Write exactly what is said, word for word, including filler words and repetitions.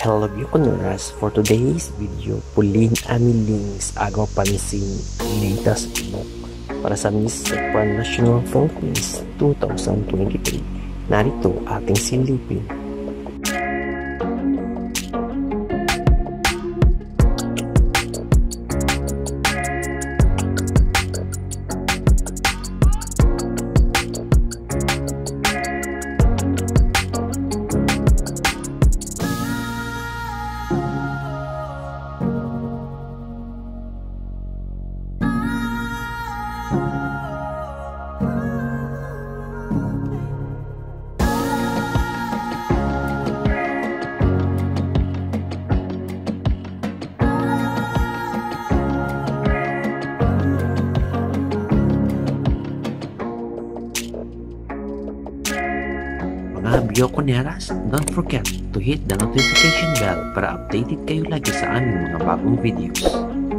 Hello Bioconoras, for today's video, Pauline Amelinckx Agaw Pansin latest book para sa Miss Supranational Philippines twenty twenty-three. Narito ating silipin. Mga Bioconeras, don't forget to hit the notification bell para updated kayo lagi sa aming mga bagong videos.